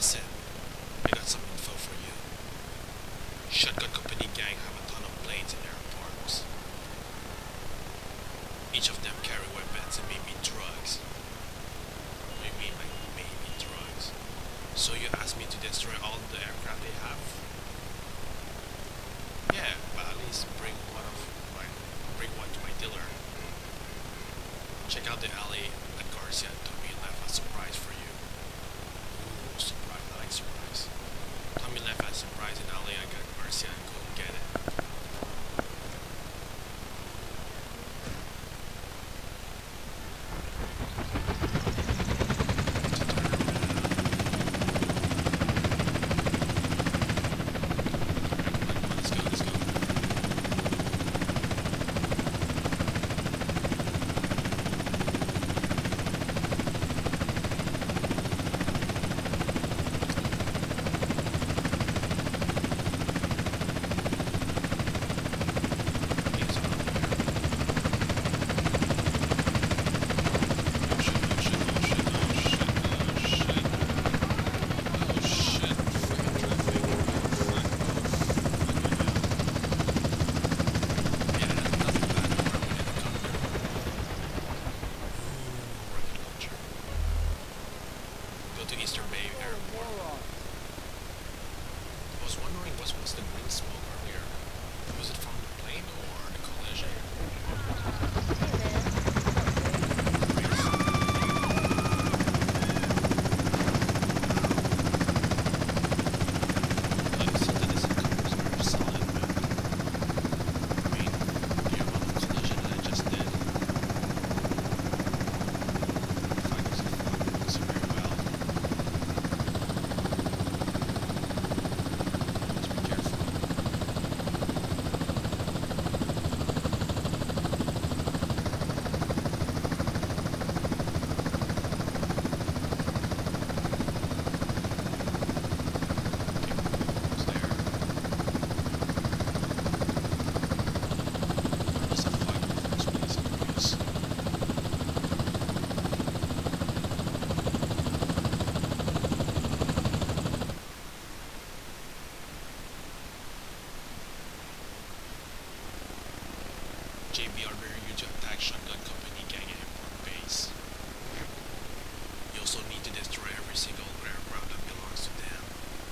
Listen, I got some info for you. Shotgun company gang have a ton of planes in their parks. Each of them carry weapons and maybe drugs. What do you mean, like, maybe drugs? So you asked me to destroy all the aircraft they have? Yeah, but at least bring one to my dealer. Check out the alley at Garcia and Tommy left a surprise for you. Ooh, surprise, I like surprise. Tommy left a surprise in alley at Garcia and go get it. JB are very huge attack shotgun company gang at airport base. You also need to destroy every single aircraft that belongs to them.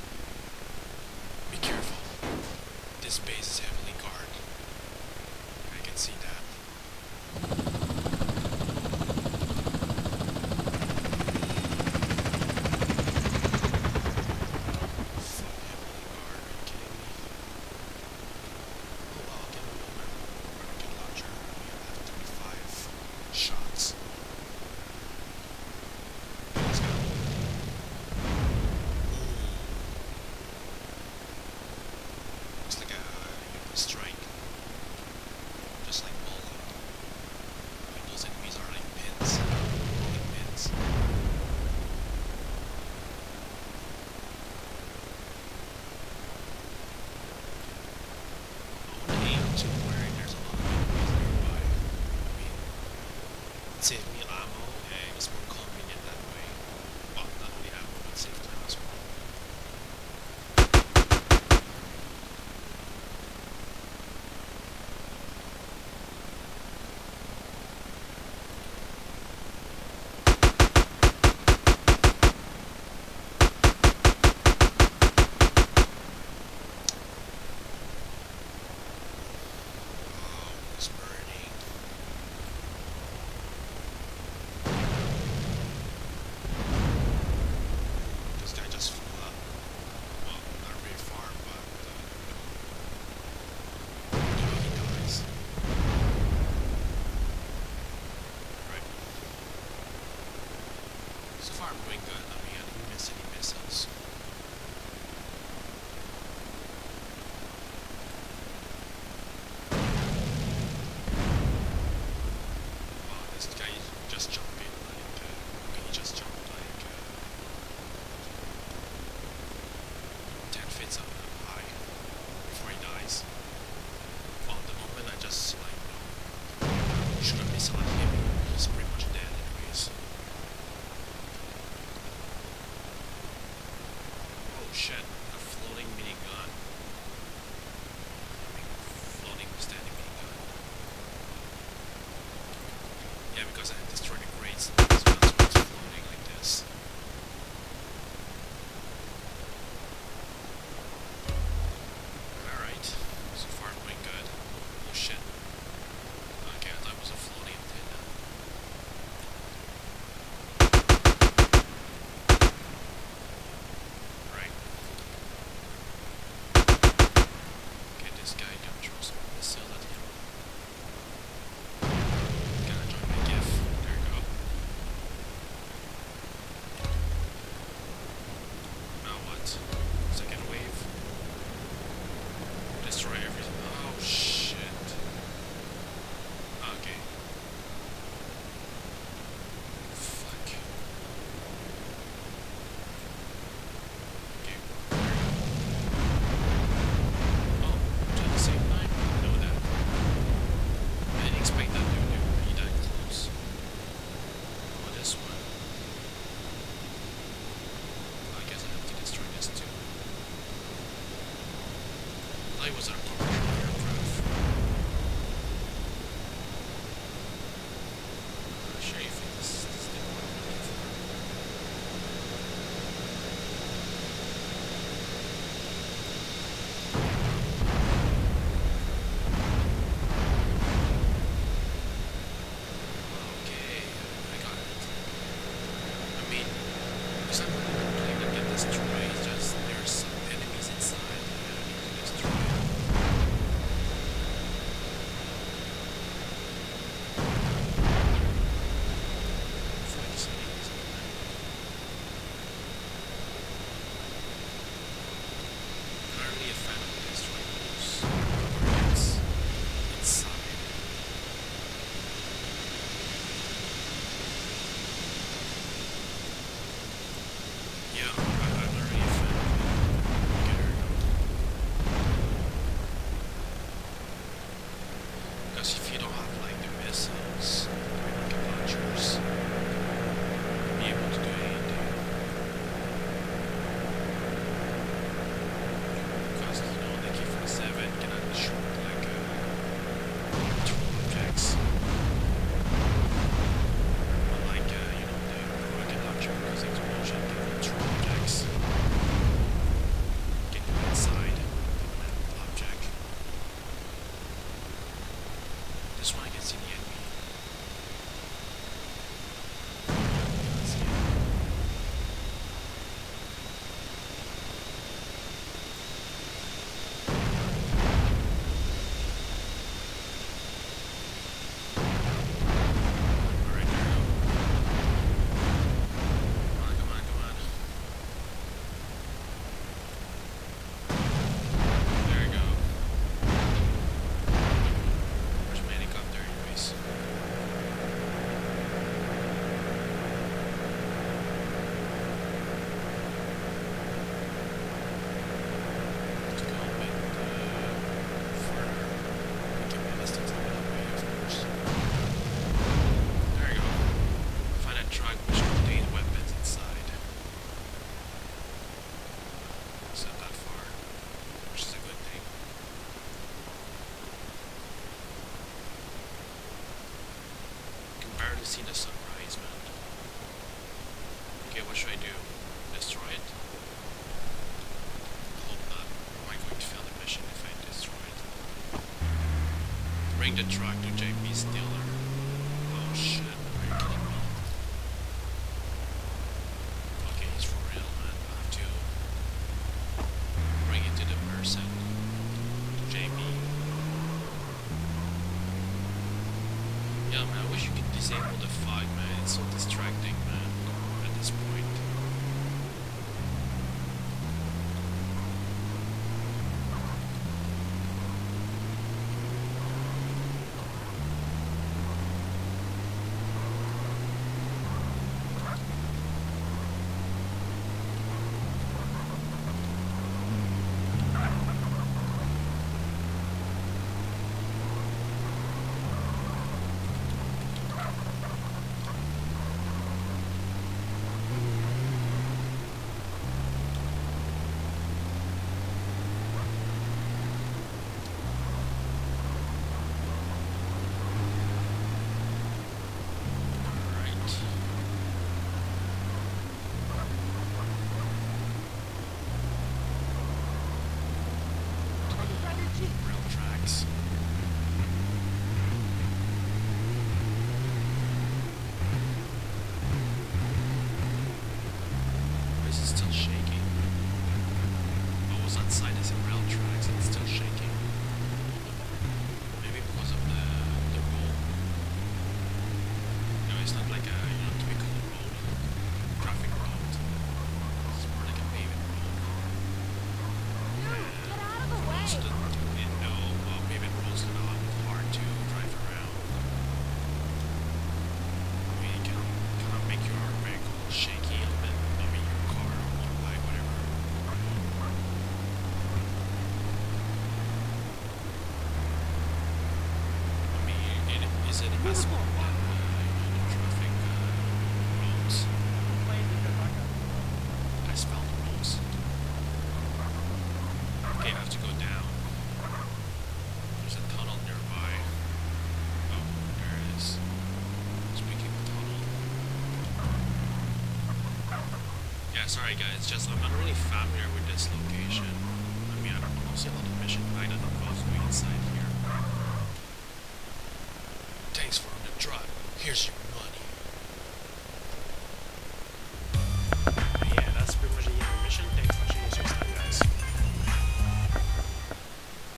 Be careful. This base is heavily guarded. I can see that. Save me ammo, and it's more convenient that way. Well, not only ammo, but save time as well. Oh, it's burning. because I had destroyed the crates. So that's why it's floating like this. Alright, so far going good. Oh shit. Okay, I thought it was a floating antenna. Right. Okay, this guy can throw some missiles at him. Gotta join my GIF. There you go. Now what? Second wave. Destroy everything. Oh shit. Okay. Fuck. Okay. Oh, at the same time? I know that. I didn't expect that to be that close. Oh, this one. I guess I have to destroy this too. I thought it was a commercial aircraft. I'll show you if this is the one I'm looking for. Okay, I got it. I mean, there's not really a plane that get destroyed, it's just there's some enemies inside that I need to destroy. Fuck, so easy. I'm not really a fan of destroying those targets inside. Yeah, I'm not really a fan of it. Okay, there we go. Because if you don't have like the missiles, like launchers, you'll be able to do anything. Because you know the AK-47 cannot shoot like owner.Jacks. Unlike you know the rocket launcher, because the explosion can control owner.Jacks. Can go inside an object. This one I can see the enemy. Can't see it. Alright, there we go. Come on, come on, come on. There we go. Where's my helicopter anyways? Let's go a bit further. Keep my distance a little away, of course. There we go. Find a truck which contains weapons inside. It's not that far, which is a good thing. You can barely see the sunrise, man. Okay, what should I do? Destroy it? Hope not. Am I going to fail the mission if I destroy it? Bring the truck to JP's dealer. Oh shit, are you kidding me? Okay, he's for real, man. I have to bring it to the person. To JP. Yeah, man, I wish you could disable the fog, man. It's so distracting, man, at this point. It's not like a typical road, traffic road. It's more like a paved road. Get out of the way! So didn't know paved roads are not hard to drive around. I mean, you can kind of make your vehicle shaky a bit. I mean, your car or motorbike, whatever. I mean, is it possible that traffic roads, asphalt roads? Okay, I have to go down. There's a tunnel nearby. Oh, there it is. Speaking of tunnel. Yeah, sorry guys, just I'm not really familiar with this location. I mean, I don't see a lot of mission, but I don't know what's inside here. Thanks for the drive. Here's your